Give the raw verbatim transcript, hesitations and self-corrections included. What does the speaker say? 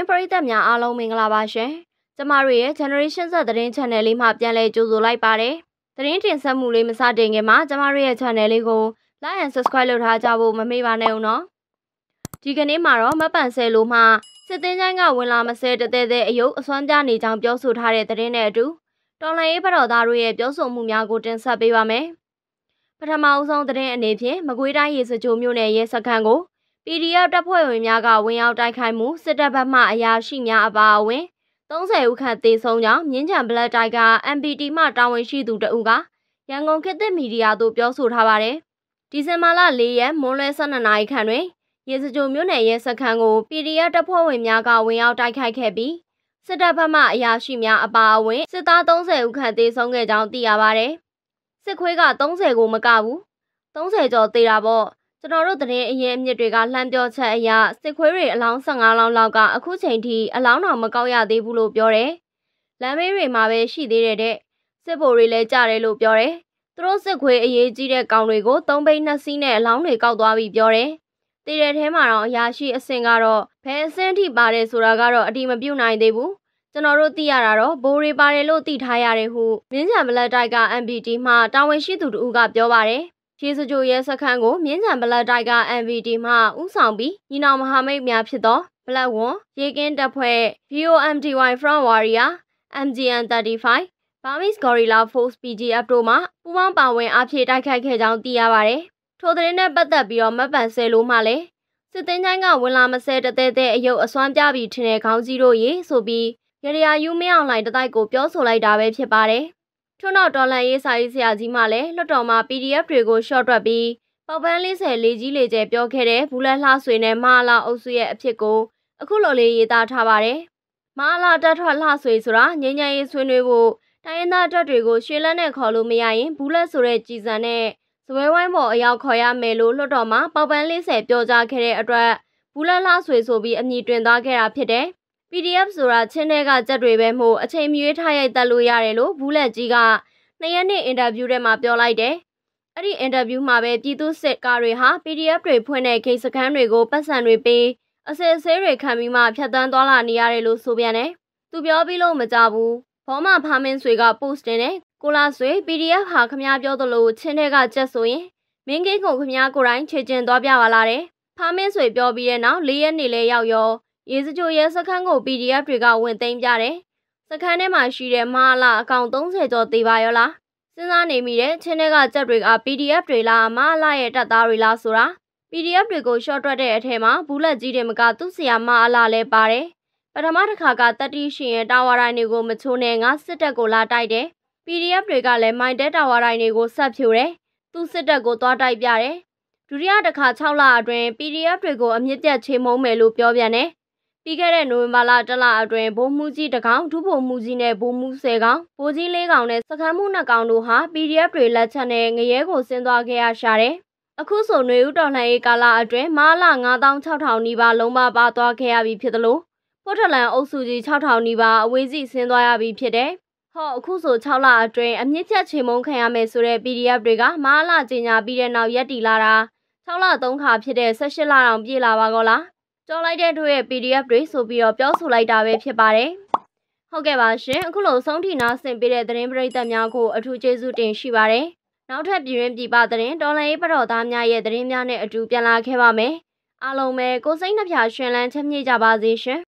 သတင်းပရိသတ်များအားလုံးမင်္ဂလာပါရှင်။ကျမတို့ရဲ့ Generation Z သတင်း channel လေးမှာပြန်လည်ကြိုဆိုလိုက်ပါတယ်။သတင်းတင်ဆက်မှုလေးမစတင်ခင်မှာကျမတို့ရဲ့ channel လေးကို like and subscribe လုပ်ထားကြဖို့မမေ့ပါနဲ့ဦးနော်။ဒီကနေ့မှာတော့မပန်ဆယ်လိုမှစစ်သင်းချိုင်းကဝင်လာမဆဲတသေးသေးအယုတ်အစွမ်းပြနေကြောင်းပြောဆိုထားတဲ့သတင်းနဲ့အတူတော်လှန်ရေးဘတော်သားတို့ရဲ့ပြောဆိုမှုများကိုတင်ဆက်ပေးပါမယ်။ပထမအဆုံးသတင်းအနေဖြင့်မကွေးတိုင်းရေစကြိုမြို့နယ်ရဲစခန်းကို P D F တပ်ဖွဲ့ဝင်များကဝင်ရောက်တိုက်ခိုက်မှုစစ်တပ်ဘက်မှအရာရှိများအပါအဝင်သုံးဆယ်ဦးခန့်သေဆုံးကြောင်းမြင်းချံဘလက်တိုက်က M P T မှတာဝန်ရှိသူတဦးကရန်ကုန်ခေတ်သစ်မီဒီယာသို့ပြောဆိုထားပါတယ်။ဒီဇင်ဘာလလေးရက်မွန်းလွဲ ၁၂ နာရီခန့်တွင်ရေစကြိုမြို့နယ်ရဲစခန်းကို P D F တပ်ဖွဲ့ဝင်များကဝင်ရောက်တိုက်ခိုက်ခဲ့ပြီးစစ်တပ်ဘက်မှအရာရှိများအပါအဝင်စစ်သားသုံးဆယ်ဦးခန့်သေဆုံးခဲ့ကြောင်းသိရပါတယ်။စစ်ခွေးကသုံးဆယ်ကိုမကဘူးသုံးဆယ်ကျော်သေတာပေါ့ကျွန်တော်တို့သတင်းအရင်အမြစ်တွေကလှမ်းပြောချက်အရစစ်ခွေးတွေအလောင်း၁၅လောင်းလောက်ကအခုချိန်ထိအလောင်းတော်မကောက်ရသေးဘူးလို့ပြောတယ်။လမ်းမေးတွေမှာပဲရှိသေးတယ်တဲ့စစ်ဗိုလ်တွေလည်းကြားတယ်လို့ပြောတယ်။သူတို့စစ်ခွေးအရေးကြီးတဲ့ကောင်တွေကိုသုံးဘိန်းနှစ်စီးနဲ့အလောင်းတွေကောက်သွားပြီးပြောတယ်။တည်တဲ့ထဲမှာတော့အရာရှိအဆင့်ကတော့ဘယ်အဆင့်ထိပါတယ်ဆိုတာကတော့အတိမပြုတ်နိုင်သေးဘူး။ကျွန်တော်တို့သိရတာတော့ဘိုးတွေပါတယ်လို့သိထားရတယ်ဟုမြင်းချံဘလက်တိုက်က M P T မှတာဝန်ရှိသူတို့ကပြောပါတယ်။ရေစကြိုရဲစခန်းကိုမြင်းချံဘလက်တိုက်က M V D မှဦးဆောင်ပြီးညီနောင်မဟာမိတ်များဖြစ်သောဘလက်ဝွန်ရေကင်းတပ်ဖွဲ့ V O M D Y Front Warrior M G N သirty five Burmese Gorilla Force P G F တို့မှပူးပေါင်းပါဝင်အားဖြည့်တိုက်ခိုက်ခဲ့ကြောင်းသိရပါတယ်။ထိုသတင်းနဲ့ပတ်သက်ပြီးတော့မပန်ဆယ်လိုမှလည်းစစ်သင်းချိုင်းကဝင်လာမဆဲတသေးသေးအယုတ်အစွမ်းပြပြီးထင်တဲ့ခေါင်းကြီးတို့ရေဆိုပြီးရရယူမင်းအောင်လှိုင်တတိုက်ကိုပြောဆိုလိုက်တာပဲဖြစ်ပါတယ်။ထို့နောက်တော်လန်ရေးစာရေးဆရာကြီးမှလည်းလွှတ်တော်မှာ P D F တွေကိုရှော့တွက်ပြီးပေါပန်းလေးဆယ်လေးကြီးလေးကျဲပြောခဲ့တဲ့ဘူးလက်လှဆွေနဲ့မဟာလာအုပ်စုရဲ့အဖြစ်ကိုအခုလိုလေးရေးသားထားပါတယ်။မဟာလာတက်ထွက်လှဆွေဆိုတာငញ្ញရေးဆွေးနွေးဖို့တိုင်းရင်းသားတပ်တွေကိုရွှေလက်နဲ့ခေါ်လို့မရရင်ဘူးလက်ဆိုတဲ့ကြည်စံနဲ့ဇပွဲဝိုင်းပေါ်အရောက်ခေါ်ရမယ်လို့လွှတ်တော်မှာပေါပန်းလေးဆယ်ပြောကြားခဲ့တဲ့အတွက်ဘူးလက်လှဆွေဆိုပြီးအမည်တွင်သွားခဲ့တာဖြစ်တယ်။ P D F ဆိုတာချင်းတဲ့ကကြက်တွေပဲမို့အချိန်မရွေးထားရိုက်တက်လို့ရတယ်လို့ဘူးလက်ကြီးကနှစ်ရက်နေ့အင်တာဗျူးထဲမှာပြောလိုက်တယ်။အဲ့ဒီအင်တာဗျူးမှာပဲပြည်သူစစ်ကားတွေဟာ P D F တွေဖွင့်တဲ့ဂိတ်စခန်းတွေကိုပတ်စံတွေပေးအစစ်အဆေးတွေခံပြီးမှဖြတ်တန်းသွားလာနေရတယ်လို့ဆိုပြန်တယ်။သူပြောပြီးလို့မကြဘူး။ဘောမဖာမင်းဆွေက post တင်တယ်။ကိုလာဆွေ P D F ဟာခမားပြောသလိုချင်းတဲ့ကကြက်ဆိုရင်မင်းကိန်းကိုခမားကိုယ်တိုင်ခြေကျင်သွားပြပါလားတဲ့။ဖာမင်းဆွေပြောပြီးတဲ့နောက်လေးရက်နေလဲရောက်ရောရေစကြိုရဲစခန်းကို P D F တွေကဝင်သိမ်းပြတယ်။စခန်းထဲမှာရှိတဲ့မဟာလာအကောင့်သုံးဆယ်ကျော်သေးပါရောလား။စဉ်းစားနေမိတဲ့ချင်းတွေကကြက်တွေက P D F တွေလားမဟာလာရဲ့တပ်သားတွေလားဆိုတာ P D F တွေကိုရှော့တွက်တဲ့အထက်မှာဘူးလက်ကြီးတွေမကသူ့ဆရာမဟာလာလဲပါတယ်။ပထမတစ်ခါကတက်တီရှင်ရဲ့တာဝါတိုင်းတွေကိုမချိုးနဲ့ငါစစ်တပ်ကိုလာတိုက်တယ်။ P D F တွေကလည်းမိုင်းတဲတာဝါတိုင်းတွေကိုဆက်ဖြိုတယ်။သူ့စစ်တပ်ကိုသွားတိုက်ပြတယ်။ဒုတိယတစ်ခါ၆လအတွင်း P D F တွေကိုအမြင့်ပြတ်ချေမှုန်းမယ်လို့ပြောပြန်တယ်။ပြီးခဲ့တဲ့နိုဝင်ဘာလတလအတွင်းဗိုလ်မှူးကြီးတကောင်ဒုဗိုလ်မှူးကြီးနဲ့ဗိုလ်မှူးဆယ်ကောင်ဗိုလ်ကြီးလေးကောင်နဲ့စခန်းမှုနှစ်ကောင်တို့ဟာ P D F တွေလက်ချက်နဲ့ငရဲကိုဆင်းသွားခဲ့ရရှာတယ်။အခုဆိုຫນွေဦးတော်လှန်ရေးကာလအတွင်းမဟာလငါးသောင်းခြောက်ထောင်နီးပါးလုံးပါပါသွားခဲ့ရပြီဖြစ်သလိုပို့ထလန်အုပ်စုကြီးခြောက်ထောင်နီးပါးအဝေးစီဆင်းသွားရပြီဖြစ်တယ်။ဟောအခုဆို၆လအတွင်းအမြင့်ဖြတ်ချေမှုန်းခံရမယ်ဆိုတဲ့ P D F တွေကမဟာလကြီးညာပြီးတဲ့နောက်ရက်တီလာတာ၆လသုံးခါဖြစ်တဲ့၁၈လတောင်ပြည့်လာပါကောလား။ကြော်လိုက်တဲ့တို့ရဲ့ P D F တွေဆိုပြီးတော့ပြောဆိုလိုက်တာပဲဖြစ်ပါတယ်။ဟုတ်ကဲ့ပါရှင်အခုလိုဆုံးထိနာဆင်ပေးတဲ့သတင်းပရိသတ်များကိုအထူးကျေးဇူးတင်ရှိပါတယ်။နောက်ထပ်ပြည်တွင်းပြည်ပသတင်းတော်လှန်ရေးပတော်သားများရဲ့သတင်းများနဲ့အတူပြန်လာခဲ့ပါမယ်။အားလုံးပဲကိုစိတ်နှပြရှင်လန်းချမ်းမြေ့ကြပါစေရှင်။